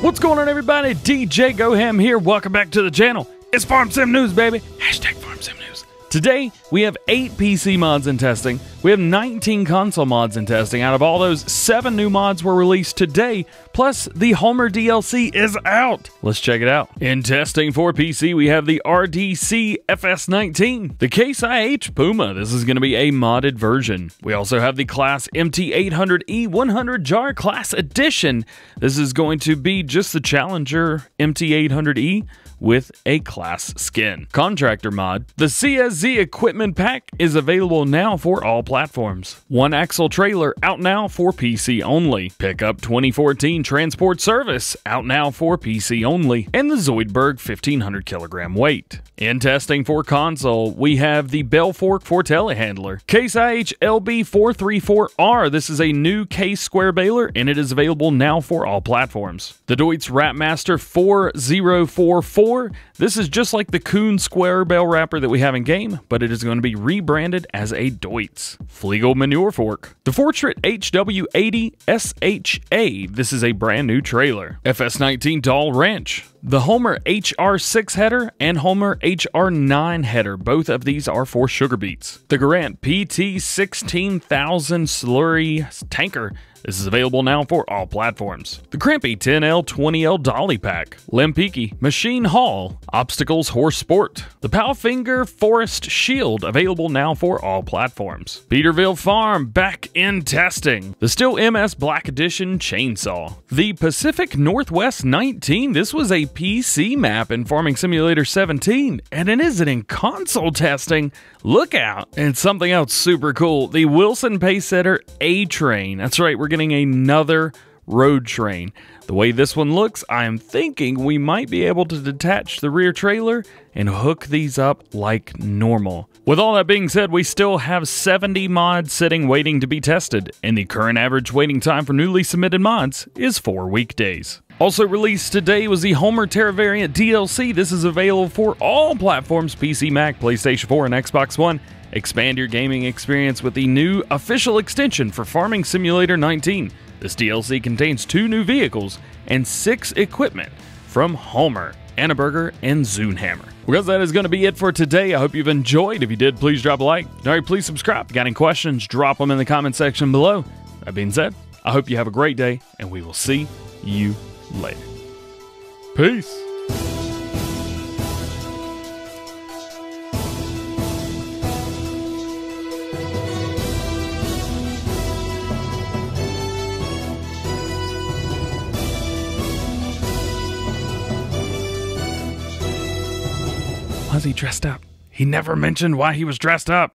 What's going on, everybody? DJ GoHam here. Welcome back to the channel. It's Farm Sim News, baby. Hashtag Farm Sim News. Today, we have 8 PC mods in testing. We have 19 console mods in testing. Out of all those, 7 new mods were released today, plus the Homer DLC is out. Let's check it out. In testing for PC, we have the RDC FS19, the Case IH Puma. This is going to be a modded version. We also have the Class MT800E 100 Jar Class Edition. This is going to be just the Challenger MT800E with a class skin. Contractor mod. The CSZ Equipment Pack is available now for all platforms. One Axle Trailer out now for PC only. Pickup 2014 Transport Service out now for PC only. And the Zoidberg 1500 kilogram weight. In testing for console, we have the Belfork for telehandler. Case IH LB434R. This is a new case square baler and it is available now for all platforms. The Deutz Wrapmaster 4044. This is just like the Kuhn square bale wrapper that we have in game, but it is going to be rebranded as a Deutz. Flegel Manure Fork. The Fortrit HW80 SHA. This is a brand new trailer. FS19 Doll Wrench. The Homer HR6 header and Homer HR9 header. Both of these are for sugar beets. The Garant PT16000 slurry tanker. This is available now for all platforms. The Crimpy 10L 20L Dolly Pack. Lempiki Machine Haul. Obstacles Horse Sport. The Powfinger Forest Shield, available now for all platforms. Peterville Farm back in testing. The Stihl MS Black Edition Chainsaw. The Pacific Northwest 19. This was a PC map in Farming Simulator 17, and it isn't in console testing. Look out! And something else super cool. The Wilson Pacesetter A-Train. That's right, we're getting another road train. The way this one looks, I am thinking we might be able to detach the rear trailer and hook these up like normal. With all that being said, we still have 70 mods sitting waiting to be tested, and the current average waiting time for newly submitted mods is 4 weekdays. Also released today was the Homer Terra Variant DLC. This is available for all platforms: PC, Mac, PlayStation 4, and Xbox One. Expand your gaming experience with the new official extension for Farming Simulator 19. This DLC contains 2 new vehicles and 6 equipment from Homer, Annaberger, and Zoonhammer. Well, that is going to be it for today. I hope you've enjoyed. If you did, please drop a like. Alright, please subscribe. If you got any questions, drop them in the comment section below. That being said, I hope you have a great day, and we will see you later. Peace. Why is he dressed up? He never mentioned why he was dressed up.